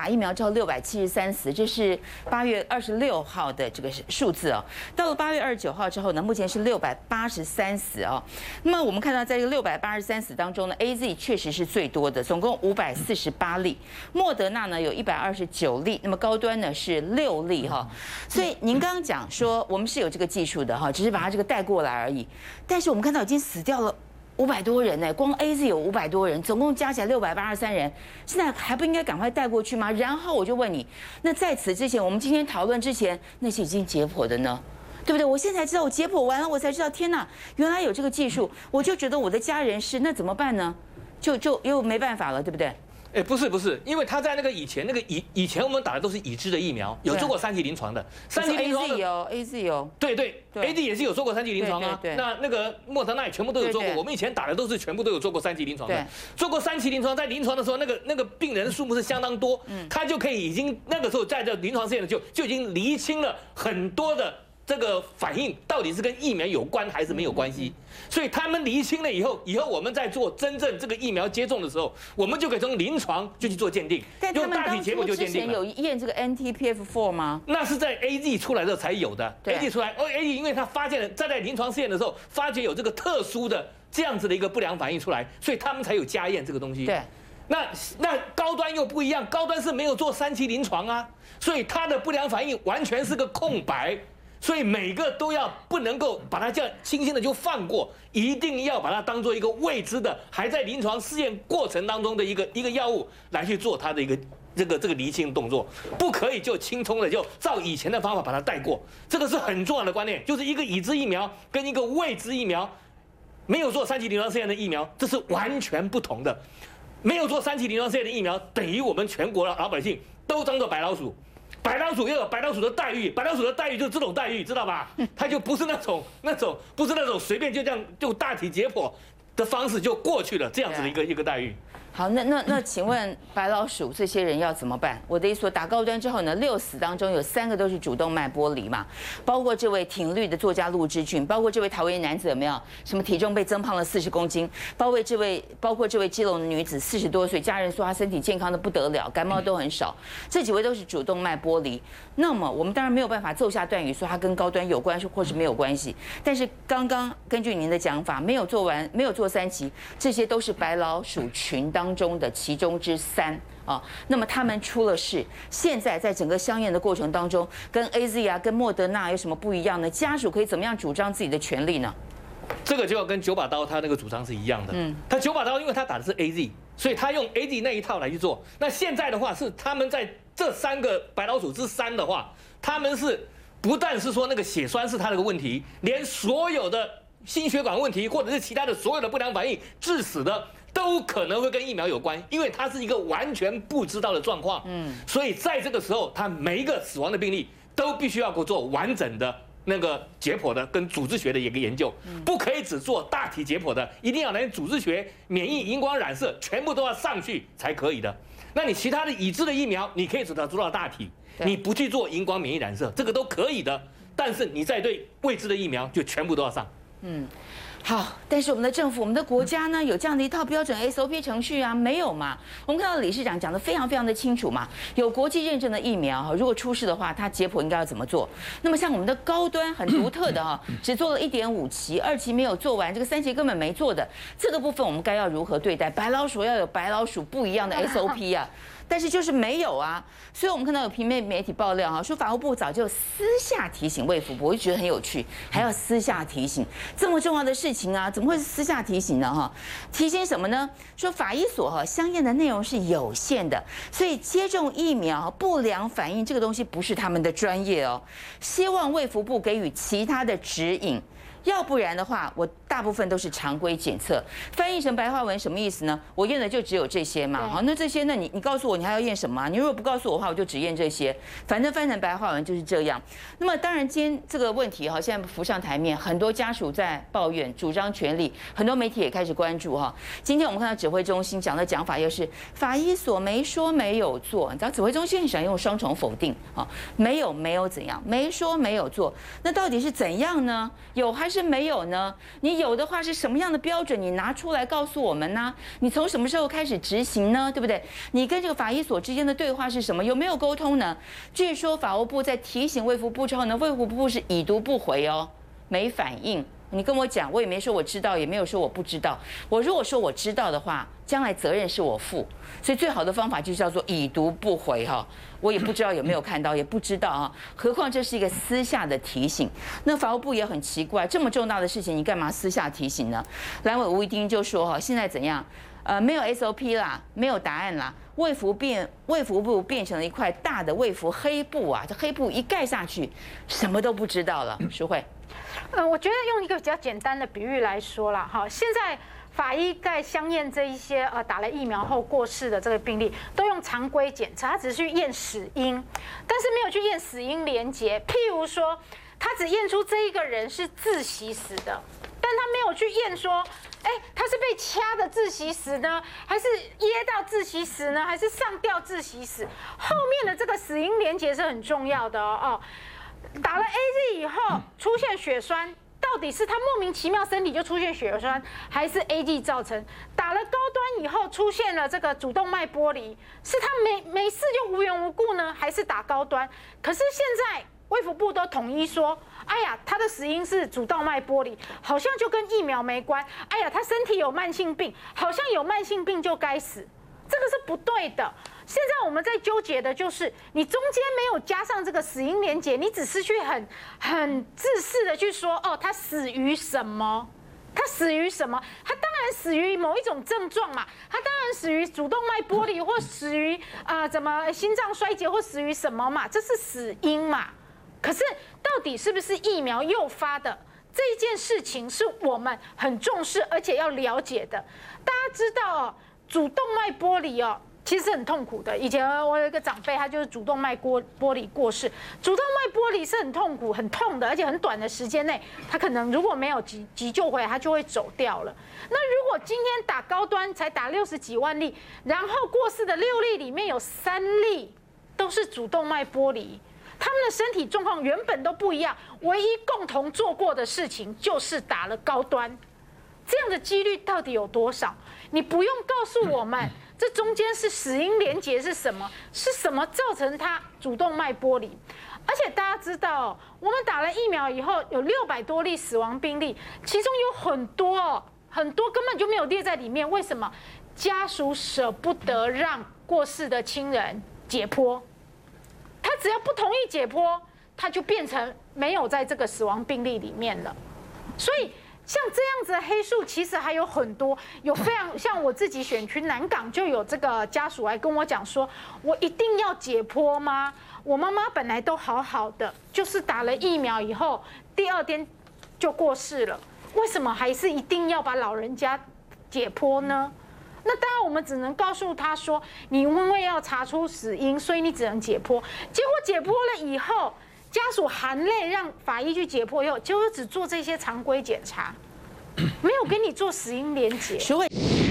打疫苗之后673死，这是8月26号的这个数字哦。到了8月29号之后呢，目前是683死哦。那么我们看到，在这个683死当中呢 ，AZ 确实是最多的，总共548例；莫德纳呢有129例，那么高端呢是6例哈。所以您刚刚讲说我们是有这个技术的哈，只是把它这个带过来而已。但是我们看到已经死掉了500多人呢，光 AZ 有500多人，总共加起来683人，现在还不应该赶快带过去吗？然后我就问你，那在此之前，我们今天讨论之前，那些已经解剖的呢？对不对？我现在才知道，我解剖完了，我才知道，天哪，原来有这个技术，我就觉得我的家人是，那怎么办呢？就又没办法了，对不对？ 哎，不是，因为他在那个以前以前我们打的都是已知的疫苗，有做过3期临床的，3期临床的 AZ 有， 对，AD 也是有做过3期临床啊。那个莫德纳也全部都有做过，我们以前打的都是全部都有做过3期临床的，做过3期临床，在临床的时候，那个病人数目是相当多，他就可以已经那个时候在这临床试验就已经厘清了很多的。这个反应到底是跟疫苗有关还是没有关系？所以他们厘清了以后我们在做真正这个疫苗接种的时候，我们就可以从临床就去做鉴定，用大体结果就鉴定了。 有验这个 NTPF4 吗？ 那是在 AZ 出来的时候才有的。AZ 出来，AZ 因为他发现了在临床试验的时候，发觉有这个特殊的这样子的一个不良反应出来，所以他们才有加验这个东西。 对。 那高端又不一样，高端是没有做3期临床啊，所以它的不良反应完全是个空白。所以每个都不能够把它这样轻轻的就放过，一定要把它当做一个未知的，还在临床试验过程当中的一个药物来去做它的一个这个厘清动作，不可以就轻松的就照以前的方法把它带过，这个是很重要的观念，就是一个已知疫苗跟一个未知疫苗，没有做3期临床试验的疫苗，这是完全不同的。没有做3期临床试验的疫苗，等于我们全国的老百姓都当做白老鼠。白老鼠又有白老鼠的待遇，白老鼠的待遇就是这种待遇，知道吧？它就不是那种不是那种随便就这样就大体解剖的方式就过去了这样子的一个待遇。 好，那请问白老鼠这些人要怎么办？我的意思说，打高端之后呢，6死当中有3个都是主动脉剥离嘛，包括这位挺绿的作家陆之俊，包括这位桃园男子有没有？什么体重被增胖了40公斤？包括这位基隆的女子40多岁，家人说她身体健康的不得了，感冒都很少。这几位都是主动脉剥离。那么我们当然没有办法奏下断语说它跟高端有关或是没有关系。但是刚刚根据您的讲法，没有做3期，这些都是白老鼠群当中的其中之3啊，那么他们出了事，现在在整个相验的过程当中，跟 AZ 啊、跟莫德纳有什么不一样呢？家属可以怎么样主张自己的权利呢？ 这个就要跟9把刀他那个主张是一样的。他9把刀因为他打的是 AZ， 所以他用 AZ 那一套来去做。那现在的话是他们在这3个白老鼠之3的话，他们是不但是说那个血栓是他的个问题，连所有的心血管问题或者是其他的所有的不良反应致死的。都可能会跟疫苗有关，因为它是一个完全不知道的状况。所以在这个时候，它每一个死亡的病例都必须要给我做完整的那个解剖的跟组织学的一个研究，不可以只做大体解剖的，一定要连组织学、免疫、荧光染色全部都要上去才可以的。那你其他的已知的疫苗，你可以只做到大体，你不去做荧光免疫染色，这个都可以的。但是你在对未知的疫苗，就全部都要上。 好，但是我们的政府、我们的国家呢，有这样的一套标准 SOP 程序啊？没有嘛？我们看到理事长讲得非常非常的清楚嘛，有国际认证的疫苗哈，如果出事的话，它解剖应该要怎么做？那么像我们的高端很独特的哈，只做了1.5期，2期没有做完，这个3期根本没做的，这个部分我们该要如何对待？白老鼠要有白老鼠不一样的 SOP 啊。但是就是没有啊，所以我们看到有平面媒体爆料哈，说法务部早就私下提醒卫福部，我就觉得很有趣，还要私下提醒这么重要的事情啊，怎么会是私下提醒呢？哈，提醒什么呢？说法医所哈相验的内容是有限的，所以接种疫苗不良反应这个东西不是他们的专业哦，希望卫福部给予其他的指引。要不然的话，我大部分都是常规检测。翻译成白话文什么意思呢？我验的就只有这些嘛。好，那这些那你告诉我你还要验什么啊？你如果不告诉我的话，我就只验这些。反正翻成白话文就是这样。那么当然，今天这个问题哈，现在浮上台面，很多家属在抱怨，主张权利，很多媒体也开始关注哈。今天我们看到指挥中心讲的讲法又是法医所没说没有做，你知道指挥中心很喜欢用双重否定啊，没有怎样，没说没有做，那到底是怎样呢？有还是是没有呢？你有的话是什么样的标准？你拿出来告诉我们呢？你从什么时候开始执行呢？对不对？你跟这个法医所之间的对话是什么？有没有沟通呢？据说法务部在提醒卫福部之后呢，卫福部是已读不回哦，没反应。你跟我讲，我也没说我知道，也没有说我不知道。我如果说我知道的话，将来责任是我负。所以最好的方法就叫做已读不回哈。我也不知道有没有看到，也不知道啊。何况这是一个私下的提醒。那法务部也很奇怪，这么重大的事情，你干嘛私下提醒呢？蓝委吴一丁就说哈，现在怎样？没有 SOP 啦，没有答案啦。卫福部变成了一块大的卫福黑布啊，这黑布一盖下去，什么都不知道了。淑慧。 我觉得用一个比较简单的比喻来说啦，哈，现在法医在相验这一些打了疫苗后过世的这个病例，都用常规检查，他只是去验死因，但是没有去验死因连结。譬如说，他只验出这一个人是窒息死的，但他没有去验说，他是被掐的窒息死呢，还是噎到窒息死呢，还是上吊窒息死？后面的这个死因连结是很重要的哦。打了 AZ 以后出现血栓，到底是他莫名其妙身体就出现血栓，还是 AZ 造成？打了高端以后出现了这个主动脉剥离，是他没事就无缘无故呢，还是打高端？可是现在卫福部都统一说，哎呀，他的死因是主动脉剥离，好像就跟疫苗没关。哎呀，他身体有慢性病，好像有慢性病就该死，这个是不对的。现在我们在纠结的就是，你中间没有加上这个死因连结，你只是去很自私的去说，哦，他死于什么？他死于什么？他当然死于某一种症状嘛，他当然死于主动脉剥离，或死于怎么心脏衰竭，或死于什么嘛，这是死因嘛。可是到底是不是疫苗诱发的？这一件事情是我们很重视而且要了解的。大家知道哦，主动脉剥离哦。其实很痛苦的。以前我有一个长辈，他就是主动脉剥离过世。主动脉剥离是很痛苦、很痛的，而且很短的时间内，他可能如果没有急救回来，他就会走掉了。那如果今天打高端才打60几万例，然后过世的6例里面有3例都是主动脉剥离，他们的身体状况原本都不一样，唯一共同做过的事情就是打了高端。这样的几率到底有多少？你不用告诉我们。这中间是死因连结是什么？是什么造成他主动脉剥离？而且大家知道，我们打了疫苗以后，有600多例死亡病例，其中有很多根本就没有列在里面。为什么？家属舍不得让过世的亲人解剖，他只要不同意解剖，他就变成没有在这个死亡病例里面了。所以。像这样子的黑数其实还有很多，有非常像我自己选区南港就有这个家属来跟我讲说，我一定要解剖吗？我妈妈本来都好好的，就是打了疫苗以后，第2天就过世了，为什么还是一定要把老人家解剖呢？那当然我们只能告诉他说，你因为要查出死因，所以你只能解剖。结果解剖了以后。家属含泪让法医去解剖以后，结果只做这些常规检查，没有给你做死因连结。